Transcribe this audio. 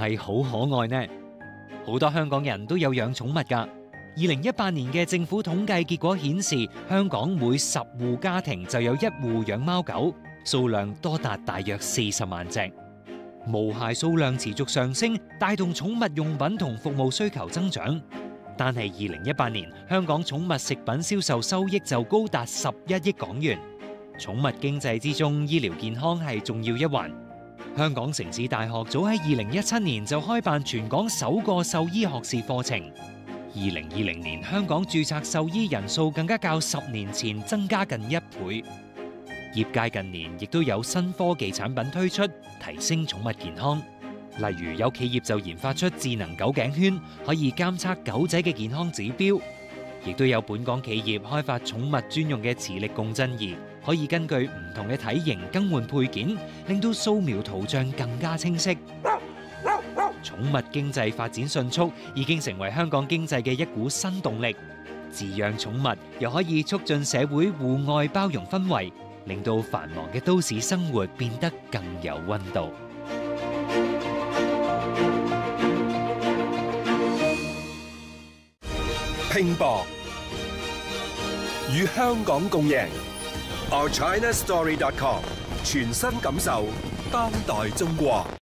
係好可愛呢？好多香港人都有養寵物㗎。2018年嘅政府統計結果顯示，香港每10戶家庭就有1戶養貓狗，數量多達大約40萬隻。毛孩數量持續上升，帶動寵物用品同服務需求增長。但係2018年香港寵物食品銷售收益就高達11億港元。寵物經濟之中，醫療健康係重要一環。香港城市大學早喺2017年就開辦全港首個獸醫學士課程。2020年香港註冊獸醫人數更加較10年前增加近1倍。業界近年亦都有新科技產品推出，提升寵物健康。例如有企業就研發出智能狗頸圈，可以監測狗仔嘅健康指標。亦都有本港企業開發寵物專用嘅磁力共振儀，可以根據唔同嘅體型更換配件，令到掃描圖像更加清晰。寵物經濟發展迅速，已經成為香港經濟嘅一股新動力。飼養寵物又可以促進社會戶外包容氛圍，令到繁忙嘅都市生活變得更有溫度。 拼搏與香港共贏 ，OurChinaStory.com 全新感受當代中國。